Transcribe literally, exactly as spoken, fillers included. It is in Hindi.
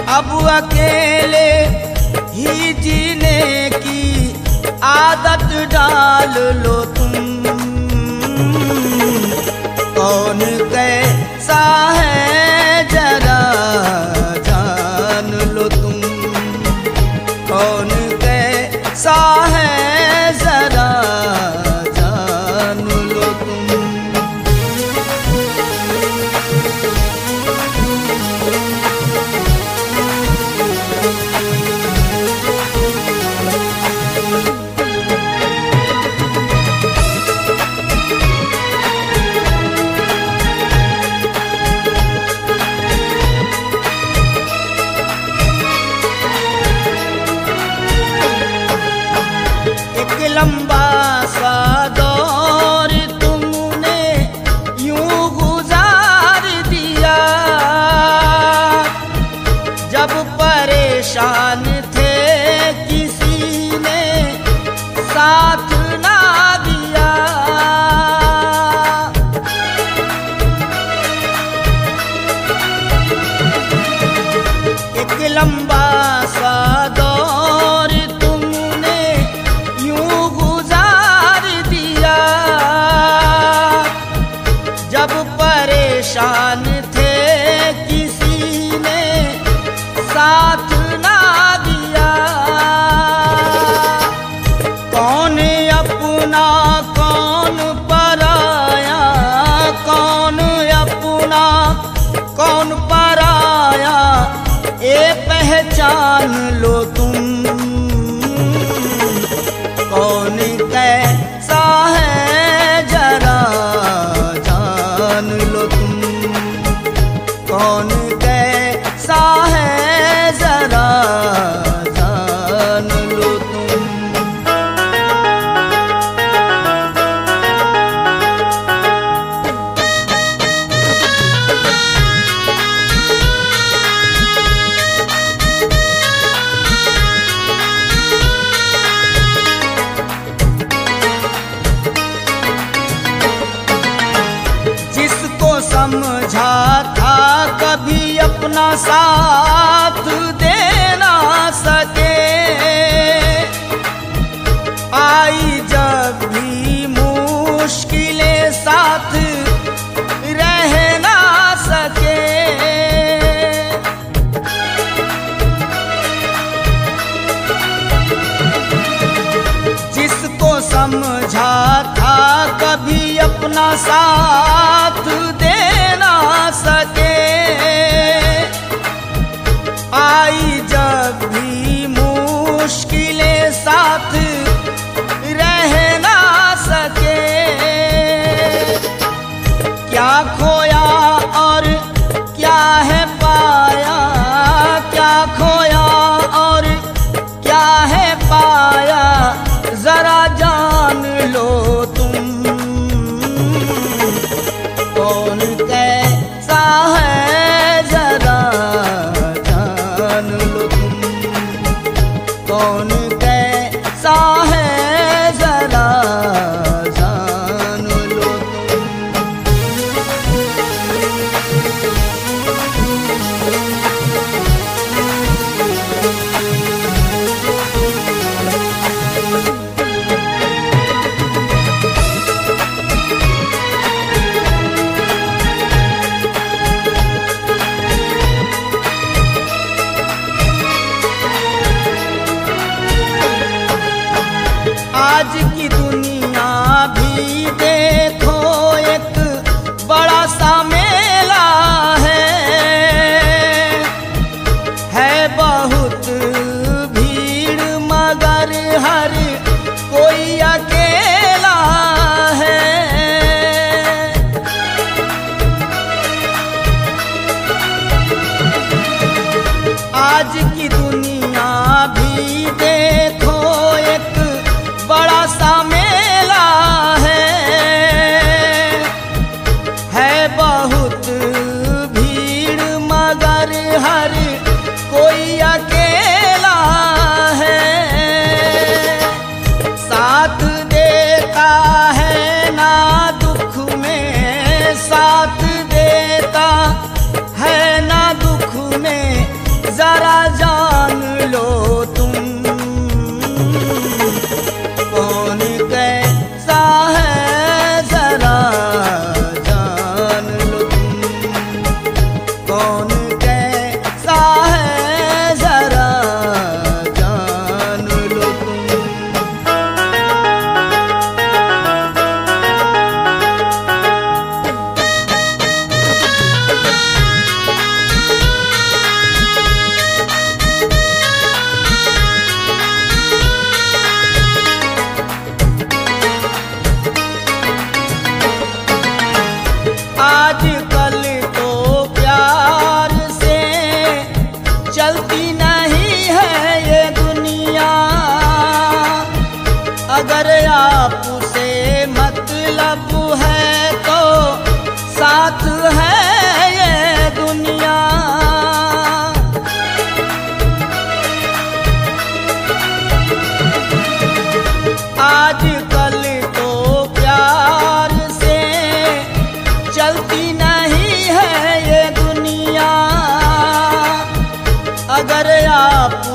अब अकेले ही जीने की आदत डाल लो तुम। कौन कैसा है जरा जान लो तुम। कौन कैसा है जरा जान लो तुम। लंबा सा दौर तुमने यूं गुजार दिया। जब परेशान थे किसी ने साथ ना दिया। एक लंबा सा दौर तुमने यूं गुजार दिया। जब परेशान थे किसी ने साथ ना दिया। कौन अपना कौन पराया, कौन अपना कौन पराया, ये पहचान लो तुम। कौन कैसा है जरा जान लो तुम। कौन कैसा है जरा जान लो तुम। समझा था कभी अपना साथ दे ना सके। आई जब भी मुश्किलें साथ रह ना सके। जिसको समझा था कभी अपना साथ दे ना सके। आई जब भी मुश्किलें साथ रह ना सके। क्या खोया और क्या है पाया, क्या खोया और क्या है पाया, जरा जान लो तुम। कौन कैसा है जरा जान लो तुम। कौन कैसा है जरा जान लो तुम। आज की दुनिया भी देखो एक बड़ा सा मेला है। है बहुत भीड़ मगर हर कोई अकेला है। आज की दुनिया भी देखो एक बड़ा सा मेला है। है बहुत भीड़ मगर हर कोई अकेला है। साथ देता है ना दुख में, साथ देता है ना दुख में, जरा जान लो तुम कौन कैसा है, जरा जान लो तुम कौन कैसा है, जरा जान लो तुम। आजकल तो प्यार से चलती नहीं है ये दुनिया, अगर आपसे मतलब है तो साथ है ये दुनिया। आजकल तो प्यार से चलती नहीं है ये दुनिया, अगर आप